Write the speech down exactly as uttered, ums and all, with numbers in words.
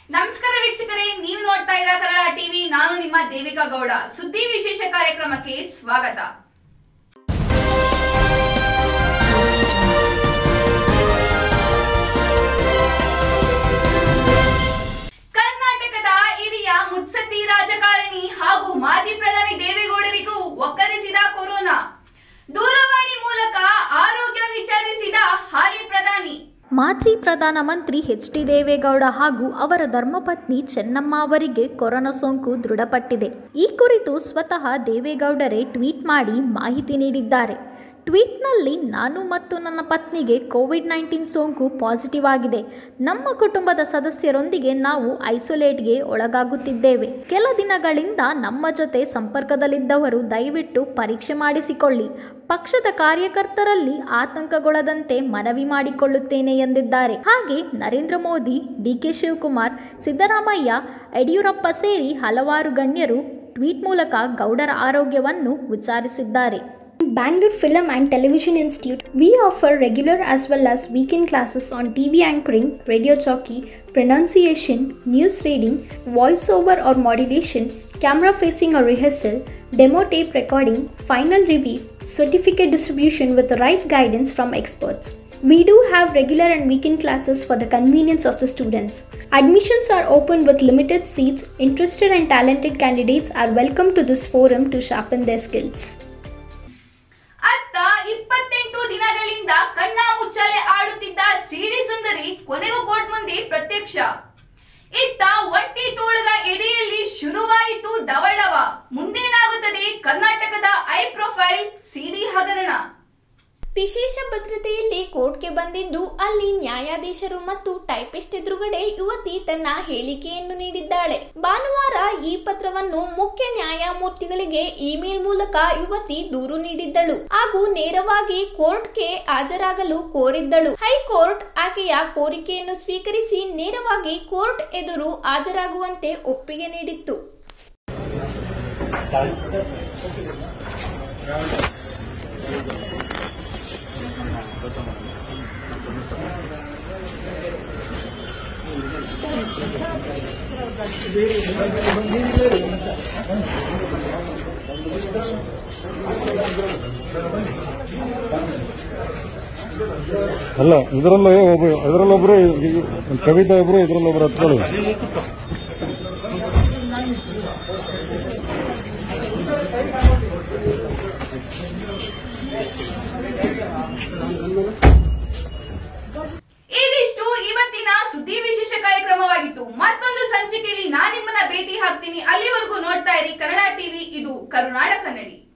ನಮಸ್ಕಾರ ವೀಕ್ಷಕರೇ, ನೀವು ನೋಡ್ತಾ ಇರಾ ಕನ್ನಡ ಟಿವಿ. ನಾನು ನಿಮ್ಮ ದೇವಿಕಾ ಗೌಡ. ಸುದ್ದಿ ವಿಶೇಷ ಕಾರ್ಯಕ್ರಮಕ್ಕೆ ಸ್ವಾಗತ. ಕರ್ನಾಟಕದ ಹಿರಿಯ ಮುತ್ಸದ್ದಿ ರಾಜಕಾರಣಿ ಹಾಗೂ ಮಾಜಿ ಪ್ರಧಾನಿ ದೇವೇಗೌಡರಿಗೂ ಒಕ್ಕರಿಸಿದ ಕೊರೋನಾ. ದೂರವಾಣಿ ಮೂಲಕ ಆರೋಗ್ಯ ವಿಚಾರಿಸಿದ ಹಾಲಿ ಪ್ರಧಾನಿ. ಮಾಜಿ ಪ್ರಧಾನಮಂತ್ರಿ ಎಚ್ ಡಿ ದೇವೇಗೌಡ ಹಾಗೂ ಅವರ ಧರ್ಮಪತ್ನಿ ಚೆನ್ನಮ್ಮ ಅವರಿಗೆ ಕೊರೋನಾ ಸೋಂಕು ದೃಢಪಟ್ಟಿದೆ. ಈ ಕುರಿತು ಸ್ವತಃ ದೇವೇಗೌಡರೇ ಟ್ವೀಟ್ ಮಾಡಿ ಮಾಹಿತಿ ನೀಡಿದ್ದಾರೆ. ಟ್ವೀಟ್ನಲ್ಲಿ, ನಾನು ಮತ್ತು ನನ್ನ ಪತ್ನಿಗೆ ಕೋವಿಡ್ ನೈನ್ಟೀನ್ ಸೋಂಕು ಪಾಸಿಟಿವ್ ಆಗಿದೆ. ನಮ್ಮ ಕುಟುಂಬದ ಸದಸ್ಯರೊಂದಿಗೆ ನಾವು ಐಸೋಲೇಟ್ಗೆ ಒಳಗಾಗುತ್ತಿದ್ದೇವೆ. ಕೆಲ ದಿನಗಳಿಂದ ನಮ್ಮ ಜೊತೆ ಸಂಪರ್ಕದಲ್ಲಿದ್ದವರು ದಯವಿಟ್ಟು ಪರೀಕ್ಷೆ ಮಾಡಿಸಿಕೊಳ್ಳಿ. ಪಕ್ಷದ ಕಾರ್ಯಕರ್ತರಲ್ಲಿ ಆತಂಕಗೊಳ್ಳದಂತೆ ಮನವಿ ಮಾಡಿಕೊಳ್ಳುತ್ತೇನೆ ಎಂದಿದ್ದಾರೆ. ಹಾಗೆ ನರೇಂದ್ರ ಮೋದಿ, ಡಿ ಕೆ ಶಿವಕುಮಾರ್, ಸಿದ್ದರಾಮಯ್ಯ, ಯಡಿಯೂರಪ್ಪ ಸೇರಿ ಹಲವಾರು ಗಣ್ಯರು ಟ್ವೀಟ್ ಮೂಲಕ ಗೌಡರ ಆರೋಗ್ಯವನ್ನು ವಿಚಾರಿಸಿದ್ದಾರೆ. Bangalore Film and Television Institute, we offer regular as well as weekend classes on T V anchoring, radio jockey, pronunciation, news reading, voiceover or modulation, camera facing or rehearsal, demo tape recording, final review, certificate distribution with the right guidance from experts. We do have regular and weekend classes for the convenience of the students. Admissions are open with limited seats. Interested and talented candidates are welcome to this forum to sharpen their skills. ಇಪ್ಪತ್ತೆಂಟು ದಿನಗಳಿಂದ ಕಣ್ಣ ಮುಚ್ಚಾಲೆ ಆಡುತ್ತಿದ್ದ ಸಿಡಿ ಸುಂದರಿ ಕೊನೆಗೂ court ಮುಂದೆ ಪ್ರತ್ಯಕ್ಷ. ಇತ್ತ ಒಟ್ಟಿ ತೋಳದ ಎದೆಯಲ್ಲಿ ಶುರುವಾಯಿತು ಡವಳವ. ಮುಂದೇನಾಗುತ್ತದೆ ಕರ್ನಾಟಕದ ಹೈ ಪ್ರೊಫೈಲ್ ಸಿಡಿ ಹಗರಣ. ವಿಶೇಷ ಭದ್ರತೆಯಲ್ಲಿ ಕೋರ್ಟ್ಗೆ ಬಂದಿದ್ದು, ಅಲ್ಲಿ ನ್ಯಾಯಾಧೀಶರು ಮತ್ತು ಟೈಪಿಸ್ಟ್ ಎದುರುಗಡೆ ಯುವತಿ ತನ್ನ ಹೇಳಿಕೆಯನ್ನು ನೀಡಿದ್ದಾಳೆ. ಭಾನುವಾರ ಈ ಪತ್ರವನ್ನು ಮುಖ್ಯ ನ್ಯಾಯಮೂರ್ತಿಗಳಿಗೆ ಇಮೇಲ್ ಮೂಲಕ ಯುವತಿ ದೂರು ನೀಡಿದ್ದಳು ಹಾಗೂ ನೇರವಾಗಿ ಕೋರ್ಟ್ಗೆ ಹಾಜರಾಗಲು ಕೋರಿದ್ದಳು. ಹೈಕೋರ್ಟ್ ಆಕೆಯ ಕೋರಿಕೆಯನ್ನು ಸ್ವೀಕರಿಸಿ ನೇರವಾಗಿ ಕೋರ್ಟ್ ಎದುರು ಹಾಜರಾಗುವಂತೆ ಒಪ್ಪಿಗೆ ನೀಡಿತ್ತು. ಅಲ್ಲ, ಇದರಲ್ಲೇ ಒಬ್ಬರು ಇದರಲ್ಲೊಬ್ರು ಕವಿತಾ ಒಬ್ರು ಇದರಲ್ಲೊಬ್ರು ಹತ್ಕೊಳ್ಳಿ. ಇದಿಷ್ಟು ಇವತ್ತಿನ ಸುದ್ದಿ ವಿಶೇಷ ಕಾರ್ಯಕ್ರಮವಾಗಿತ್ತು. ಮತ್ತೊಂದು ಸಂಚಿಕೆಯಲ್ಲಿ ನಾನು ನಿಮ್ಮನ್ನ ಭೇಟಿ ಹಾಕ್ತೀನಿ. ಅಲ್ಲಿವರೆಗೂ ನೋಡ್ತಾ ಇರಿ ಕನ್ನಡ ಟಿವಿ. ಇದು ಕರುನಾಡ ಕನ್ನಡಿ.